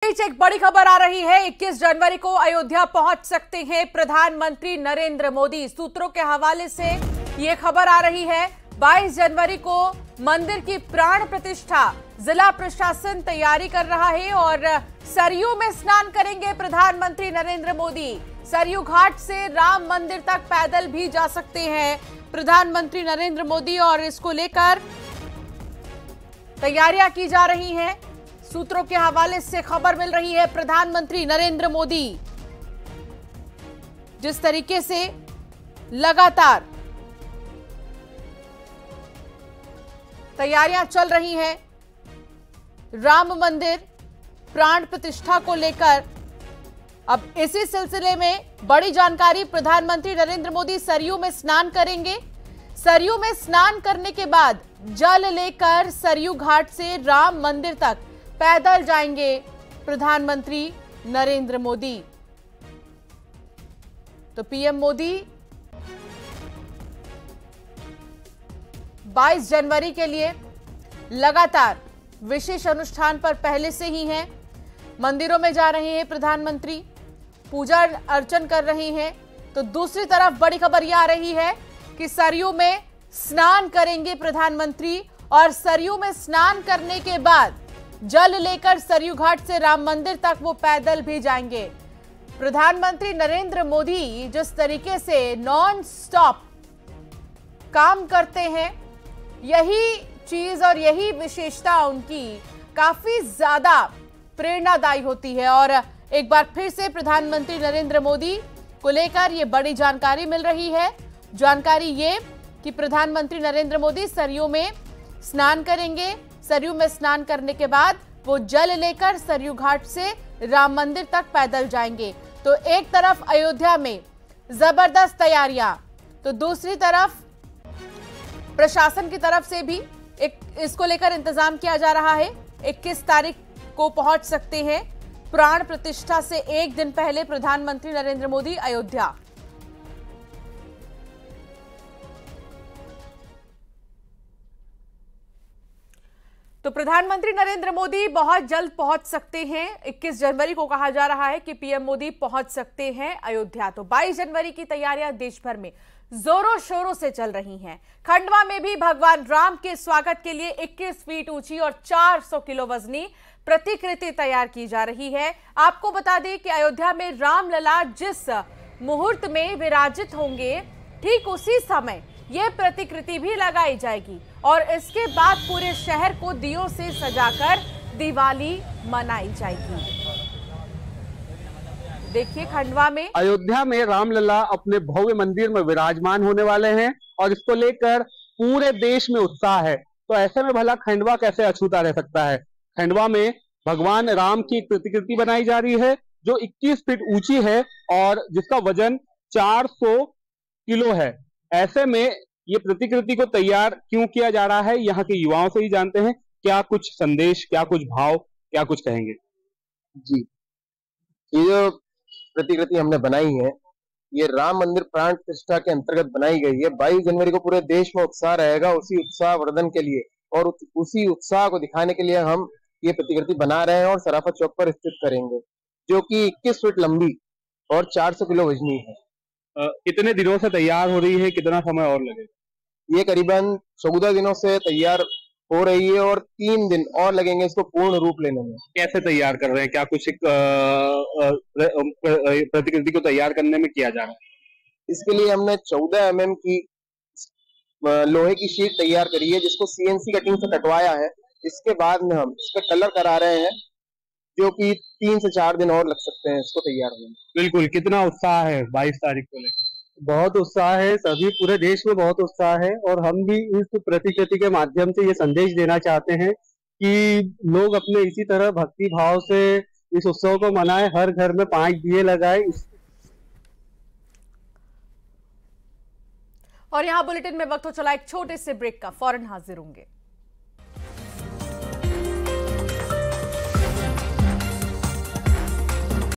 बीच एक बड़ी खबर आ रही है। 21 जनवरी को अयोध्या पहुंच सकते हैं प्रधानमंत्री नरेंद्र मोदी। सूत्रों के हवाले से यह खबर आ रही है। 22 जनवरी को मंदिर की प्राण प्रतिष्ठा, जिला प्रशासन तैयारी कर रहा है और सरयू में स्नान करेंगे प्रधानमंत्री नरेंद्र मोदी। सरयू घाट से राम मंदिर तक पैदल भी जा सकते हैं प्रधानमंत्री नरेंद्र मोदी और इसको लेकर तैयारियां की जा रही हैं। सूत्रों के हवाले से खबर मिल रही है। प्रधानमंत्री नरेंद्र मोदी जिस तरीके से लगातार तैयारियां चल रही हैं राम मंदिर प्राण प्रतिष्ठा को लेकर, अब इसी सिलसिले में बड़ी जानकारी। प्रधानमंत्री नरेंद्र मोदी सरयू में स्नान करेंगे। सरयू में स्नान करने के बाद जल लेकर सरयू घाट से राम मंदिर तक पैदल जाएंगे प्रधानमंत्री नरेंद्र मोदी। तो पीएम मोदी 22 जनवरी के लिए लगातार विशेष अनुष्ठान पर पहले से ही हैं। मंदिरों में जा रहे हैं प्रधानमंत्री, पूजा अर्चन कर रहे हैं। तो दूसरी तरफ बड़ी खबर यह आ रही है कि सरयू में स्नान करेंगे प्रधानमंत्री और सरयू में स्नान करने के बाद जल लेकर सरयू घाट से राम मंदिर तक वो पैदल भी जाएंगे। प्रधानमंत्री नरेंद्र मोदी जिस तरीके से नॉन स्टॉप काम करते हैं, यही चीज और यही विशेषता उनकी काफी ज्यादा प्रेरणादायी होती है। और एक बार फिर से प्रधानमंत्री नरेंद्र मोदी को लेकर ये बड़ी जानकारी मिल रही है। जानकारी ये कि प्रधानमंत्री नरेंद्र मोदी सरयू में स्नान करेंगे। सरयू में स्नान करने के बाद वो जल लेकर सरयू घाट से राम मंदिर तक पैदल जाएंगे। तो एक तरफ अयोध्या में जबरदस्त तैयारियां, तो दूसरी तरफ प्रशासन की तरफ से भी इसको लेकर इंतजाम किया जा रहा है। 21 तारीख को पहुंच सकते हैं प्राण प्रतिष्ठा से एक दिन पहले प्रधानमंत्री नरेंद्र मोदी अयोध्या। तो प्रधानमंत्री नरेंद्र मोदी बहुत जल्द पहुंच सकते हैं। 21 जनवरी को कहा जा रहा है कि पीएम मोदी पहुंच सकते हैं अयोध्या। तो 22 जनवरी की तैयारियां देश भर में जोरों शोरों से चल रही हैं। खंडवा में भी भगवान राम के स्वागत के लिए 21 फीट ऊंची और 400 किलो वजनी प्रतिकृति तैयार की जा रही है। आपको बता दें कि अयोध्या में रामलला जिस मुहूर्त में विराजित होंगे, ठीक उसी समय यह प्रतिकृति भी लगाई जाएगी और इसके बाद पूरे शहर को दियों से सजाकर दिवाली मनाई जाएगी। देखिए खंडवा में अयोध्या में रामलला अपने भव्य मंदिर में विराजमान होने वाले हैं और इसको लेकर पूरे देश में उत्साह है। तो ऐसे में भला खंडवा कैसे अछूता रह सकता है। खंडवा में भगवान राम की प्रतिकृति बनाई जा रही है जो 21 फीट ऊंची है और जिसका वजन 400 किलो है। ऐसे में ये प्रतिकृति को तैयार क्यों किया जा रहा है, यहाँ के युवाओं से ही जानते हैं। क्या कुछ संदेश, क्या कुछ भाव, क्या कुछ कहेंगे? जी, ये जो प्रतिकृति हमने बनाई है, ये राम मंदिर प्राण प्रतिष्ठा के अंतर्गत बनाई गई है। 22 जनवरी को पूरे देश में उत्साह रहेगा। उसी उत्साह वर्धन के लिए और उसी उत्साह को दिखाने के लिए हम ये प्रतिकृति बना रहे हैं और सराफा चौक पर स्थित करेंगे, जो कि 21 फीट लंबी और 400 किलो वजनी है। कितने दिनों से तैयार हो रही है, कितना समय और लगेगा? ये करीबन 14 दिनों से तैयार हो रही है और 3 दिन और लगेंगे इसको पूर्ण रूप लेने में। कैसे तैयार कर रहे हैं? क्या कुछ प्रतिकृति को तैयार करने में किया जा रहा है? इसके लिए हमने 14 mm की लोहे की शीट तैयार करी है, जिसको CNC कटिंग से कटवाया है। इसके बाद में हम इस पर कलर करा रहे हैं, जो कि 3 से 4 दिन और लग सकते हैं इसको तैयार होने में। बिल्कुल। कितना उत्साह है 22 तारीख को लेकर? बहुत उत्साह है, सभी पूरे देश में बहुत उत्साह है और हम भी इस प्रतिकृति के माध्यम से ये संदेश देना चाहते हैं कि लोग अपने इसी तरह भक्ति भाव से इस उत्सव को मनाएं, हर घर में 5 दिए लगाएं। और यहाँ बुलेटिन में वक्त हो चला एक छोटे से ब्रेक का, फौरन हाजिर होंगे।